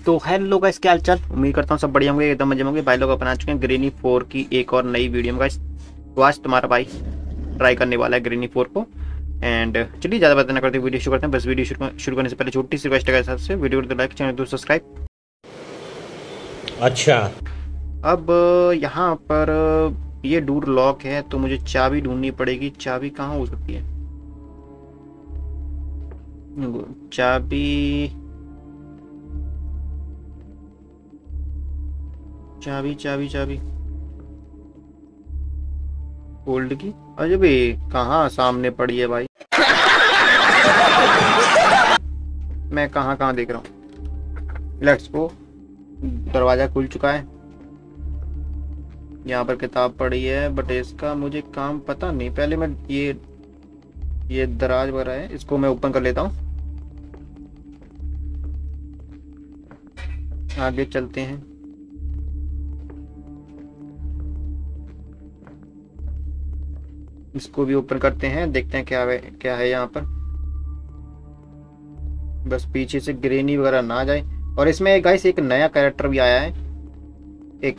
तो hello guys, क्या हालचाल। उम्मीद करता हूँ सब बढ़िया होंगे, एकदम मजे में होंगे। भाई लोग अपना चुके हैं ग्रेनी 4 की एक और नई वीडियो में गाइस। तो आज तुम्हारा भाई ट्राई करने वाला है ग्रेनी 4 को। एंड चलिए ज़्यादा बात ना करते वीडियो शुरू करते हैं। बस वीडियो शुरू करने से पहले छोटी सी रिक्वेस्ट है हिसाब से, वीडियो को लाइक, चैनल को सब्सक्राइब। अच्छा, अब यहाँ पर ये डोर लॉक है तो मुझे चाबी ढूंढनी पड़ेगी। चाबी कहाँ हो सकती है? चाबी चाबी चाबी चाबी ओल्ड की। अरे भाई कहाँ सामने पड़ी है भाई, मैं कहाँ कहाँ देख रहा हूँ। Let's go. दरवाजा खुल चुका है। यहाँ पर किताब पड़ी है बट इसका मुझे काम पता नहीं। पहले मैं ये दराज वगैरह है, इसको मैं ओपन कर लेता हूँ। आगे चलते हैं। इसको भी ओपन करते हैं, देखते हैं क्या है यहाँ पर। बस पीछे से ग्रेनी वगैरह ना आ जाए। और इसमें गाइस एक नया कैरेक्टर भी आया है, एक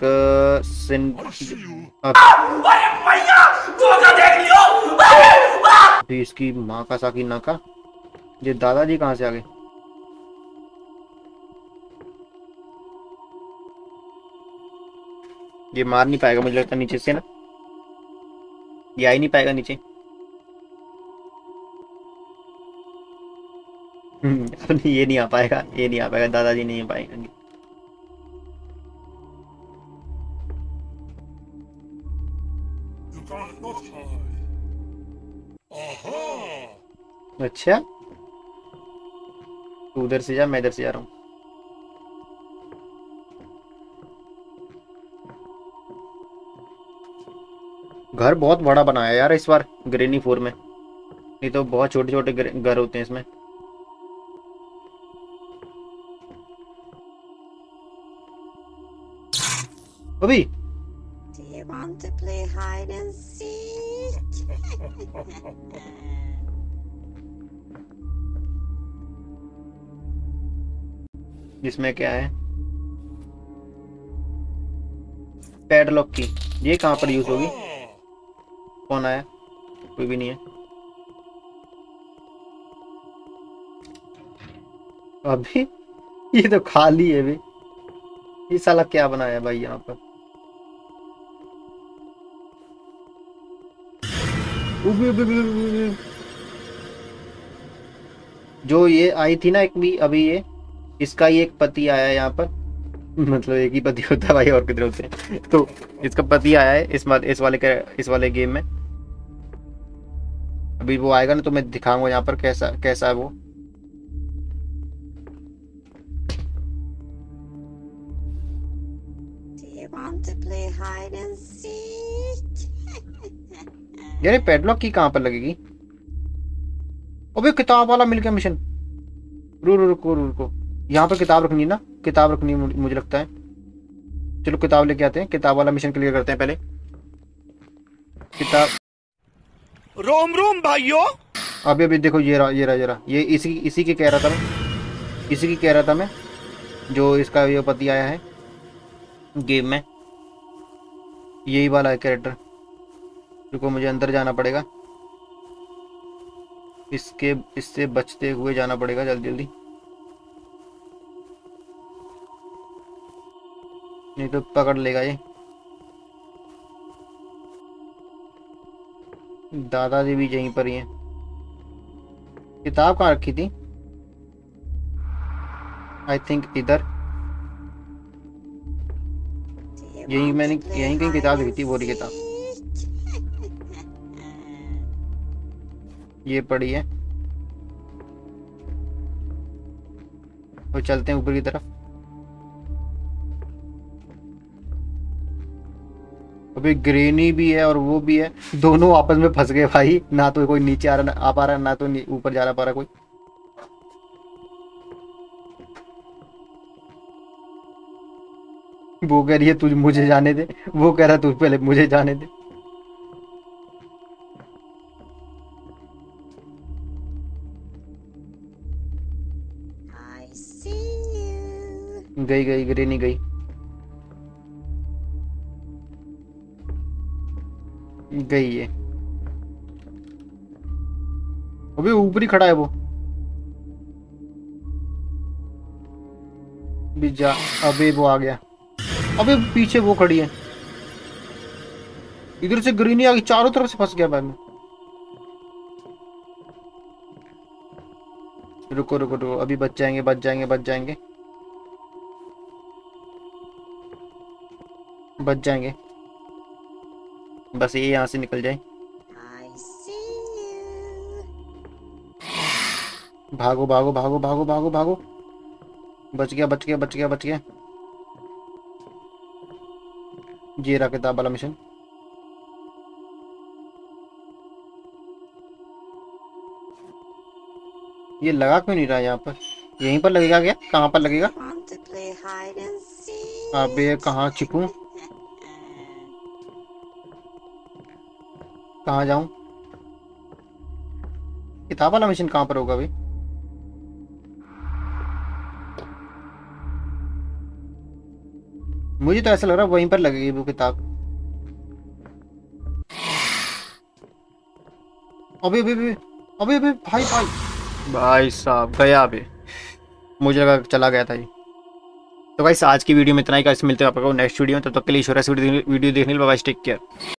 इसकी माँ का साकी नाका। ये दादाजी कहाँ से आ गए? ये मार नहीं पाएगा मुझे लगता नीचे से ना, ये आ ही नहीं पाएगा नीचे। ये नहीं आ पाएगा, ये नहीं आ पाएगा, दादाजी नहीं आ पाएंगे। अच्छा, तू उधर से जा, मैं इधर से जा रहा हूँ। घर बहुत बड़ा बनाया है यार इस बार ग्रेनी 4 में। नहीं तो बहुत छोटे छोटे घर होते हैं इसमें। अभी Do you want to play hide and seek? इसमें क्या है? पैडलॉक की। ये कहाँ पर यूज होगी? कौन आया? कोई भी नहीं है अभी। ये तो खाली है अभी। ये साला क्या बनाया है भाई यहाँ पर? जो ये आई थी ना एक भी अभी, ये इसका ही एक पति आया है यहाँ पर। मतलब एक ही पति होता है भाई, और कितने होते हैं। तो इसका पति आया है इस वाले गेम में। अभी वो आएगा ना तो मैं दिखाऊंगा यहाँ पर कैसा कैसा है वो। Do you want to play hide and seek? यार पैडलॉक की कहाँ पर लगेगी? अबे किताब वाला मिल गया मिशन। रुको रुको, यहाँ पर किताब रखनी है ना, किताब रखनी है मुझे लगता है। चलो किताब लेके आते हैं, किताब वाला मिशन क्लियर करते हैं पहले। किताब। रोम रोम भाइयों। अभी अभी देखो, ये रहा ये इसी की कह रहा था मैं, इसी की कह रहा था मैं, जो इसका ये पति आया है गेम में। यही वाला है कैरेक्टर। रुको मुझे अंदर जाना पड़ेगा, इससे बचते हुए जाना पड़ेगा जल्दी जल्दी, नहीं तो पकड़ लेगा ये। दादाजी भी यहीं पर ही हैं। किताब कहाँ रखी थी? आई थिंक इधर, Do you यहीं want मैंने to play यहीं कहीं hide किताब and देखी थी, वो रही किताब। seek? ये पड़ी है। और चलते हैं ऊपर की तरफ। अभी ग्रेनी भी है और वो भी है, दोनों आपस में फंस गए भाई। ना तो कोई नीचे आ रहा आ पा रहा, ना तो ऊपर जा रहा पा रहा कोई। वो कह रही है तुझ मुझे जाने दे, वो कह रहा तू पहले मुझे जाने दे। I see you. गई गई ग्रेनी गई। गई ये। अबे ऊपर ही खड़ा है वो। भी जा। अबे वो आ गया। अबे पीछे वो खड़ी है। इधर से ग्रीनी आ गई, चारों तरफ से फंस गया भाई मैं। रुको रुको रुको, अभी बच जाएंगे बच जाएंगे बच जाएंगे बच जाएंगे। बस ये यहाँ से निकल जाए। I see you. भागो भागो भागो भागो भागो भागो। बच गया बच गया बच गया बच गया। ये रहा किताब वाला मिशन। ये लगा क्यों नहीं रहा यहाँ पर? यहीं पर लगेगा क्या? कहाँ पर लगेगा? Want to play hide and seek? अबे कहाँ छिपूं? कहाँ जाऊं? किताब वाला मिशन कहाँ पर होगा भाई? मुझे तो ऐसा लग रहा है वहीं पर लगेगी वो किताब। अबे अबे अबे अबे अबे भाई भाई भाई साहब गया अबे। मुझे लगा चला गया था ये। तो गाइस आज की वीडियो में इतना ही। गाइस मिलते हैं आपको नेक्स्ट वीडियो में, तब तक के लिए ईश्वर वीडियो देखने के लिए बाय बाय, टेक केयर।